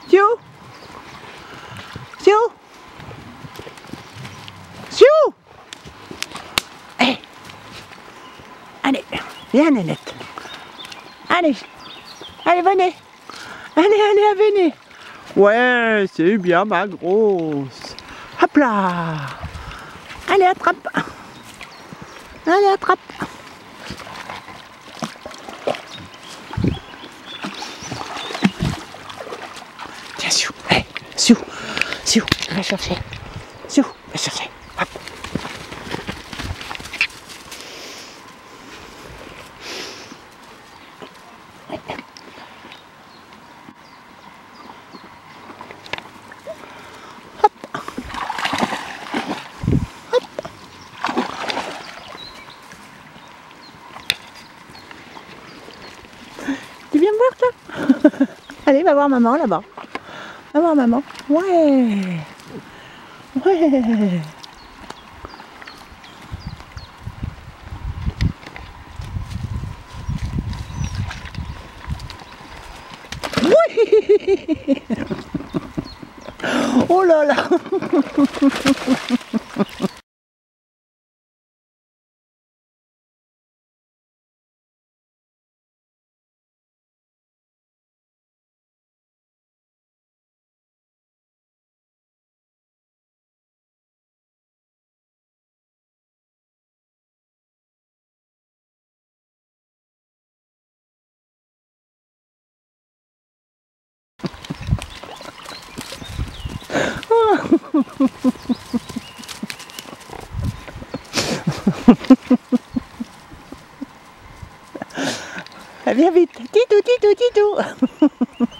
Siou. Siou. Siou. Allez. Allez. Viens, Nénette. Allez. Allez, venez. Allez, venez. Ouais, c'est bien ma grosse. Hop là. Allez, attrape. Allez, attrape. Tiens, Siou. Hey, Siou. Siou, va chercher. Siou, va chercher. Hop. Tu viens me voir toi? Allez, va voir maman là-bas. Va voir maman. Ouais. Ouais. Oui. Oh là là. Viens vite, Titou, Titou, Titou.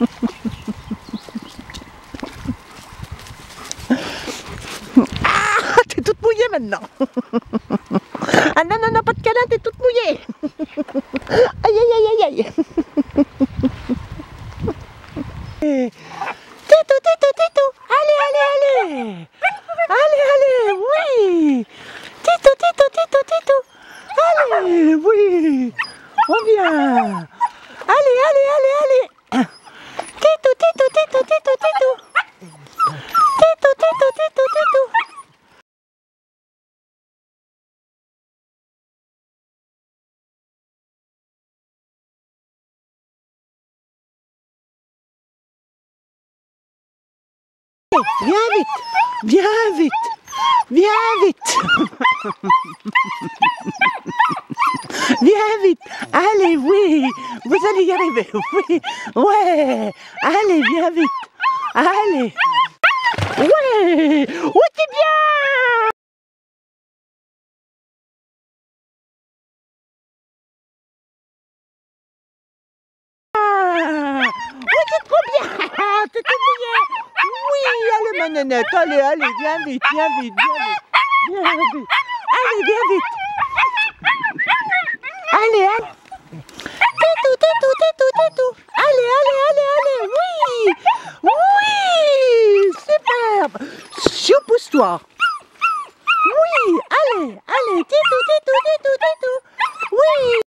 Ah, t'es toute mouillée maintenant. Ah non, non, non, pas de câlin, t'es toute mouillée. Aïe, aïe, aïe, aïe, aïe. Titou, Titou, Titou. Allez, allez, allez. Allez, allez, oui. Titou, Titou, Titou, Titou. Allez, oui. On vient. Allez, allez, allez, allez. Titou, Titou, Titou, Titou, Titou. Titou, Titou, Titou, Titou. Viens vite, viens vite, viens vite. Viens vite. Allez, oui, vous allez y arriver. Oui, ouais. Allez, viens vite. Allez. Ouais. Oh, t'es bien. Oh, c'est trop bien. C'est trop bien. Oui, allez, ma nénette. Allez, allez, viens vite, viens vite, viens vite. Viens vite. Allez, viens vite. Allez, allez. Titou, Titou, Titou, Titou. Allez, allez, allez, allez. Oui. Oui. Superbe. Siou, pousse-toi. Oui. Allez, allez. Titou, Titou, Titou, Titou. Oui.